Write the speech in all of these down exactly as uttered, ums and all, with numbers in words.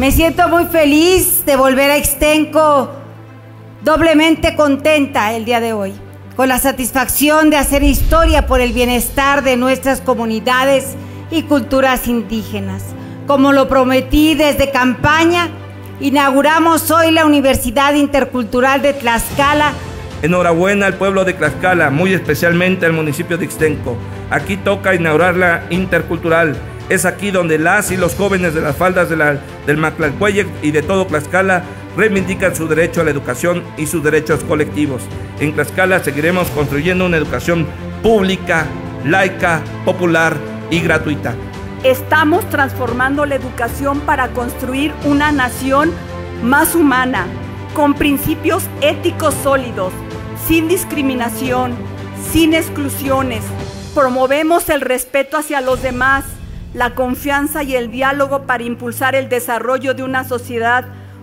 Me siento muy feliz de volver a Ixtenco, doblemente contenta el día de hoy, con la satisfacción de hacer historia por el bienestar de nuestras comunidades y culturas indígenas. Como lo prometí desde campaña, inauguramos hoy la Universidad Intercultural de Tlaxcala. Enhorabuena al pueblo de Tlaxcala, muy especialmente al municipio de Ixtenco. Aquí toca inaugurar la Intercultural. Es aquí donde las y los jóvenes de las faldas de la, del Mactlalcueyec y de todo Tlaxcala reivindican su derecho a la educación y sus derechos colectivos. En Tlaxcala seguiremos construyendo una educación pública, laica, popular y gratuita. Estamos transformando la educación para construir una nación más humana, con principios éticos sólidos, sin discriminación, sin exclusiones. Promovemos el respeto hacia los demás, la confianza y el diálogo para impulsar el desarrollo de una sociedad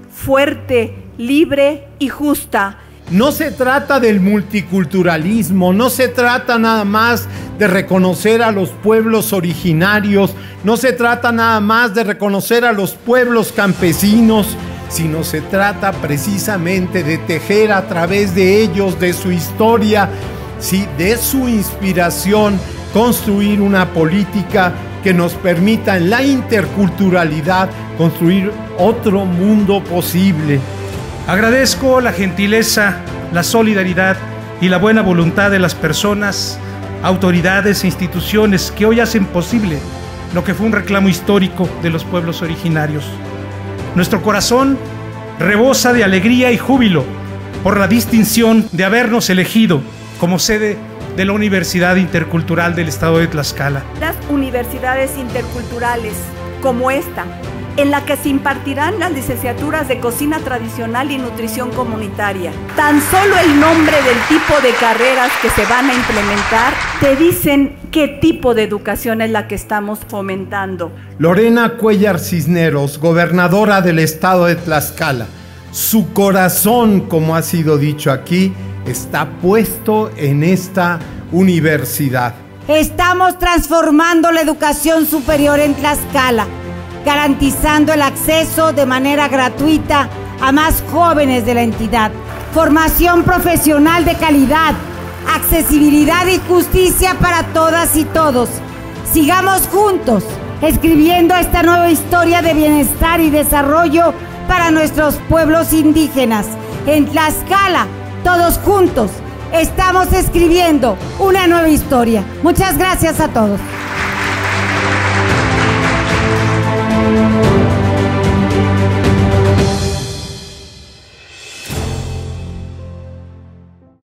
fuerte, libre y justa. No se trata del multiculturalismo, no se trata nada más de reconocer a los pueblos originarios, no se trata nada más de reconocer a los pueblos campesinos, sino se trata precisamente de tejer a través de ellos, de su historia, sí, de su inspiración, construir una política que nos permita en la interculturalidad construir otro mundo posible. Agradezco la gentileza, la solidaridad y la buena voluntad de las personas, autoridades e instituciones que hoy hacen posible lo que fue un reclamo histórico de los pueblos originarios. Nuestro corazón rebosa de alegría y júbilo por la distinción de habernos elegido como sede de la Universidad Intercultural del Estado de Tlaxcala. Las universidades interculturales, como esta, en la que se impartirán las licenciaturas de cocina tradicional y nutrición comunitaria. Tan solo el nombre del tipo de carreras que se van a implementar te dicen qué tipo de educación es la que estamos fomentando. Lorena Cuellar Cisneros, gobernadora del Estado de Tlaxcala, su corazón, como ha sido dicho aquí, está puesto en esta universidad. Estamos transformando la educación superior en Tlaxcala, garantizando el acceso de manera gratuita a más jóvenes de la entidad, formación profesional de calidad, accesibilidad y justicia para todas y todos. Sigamos juntos escribiendo esta nueva historia de bienestar y desarrollo para nuestros pueblos indígenas. En Tlaxcala, todos juntos, estamos escribiendo una nueva historia. Muchas gracias a todos.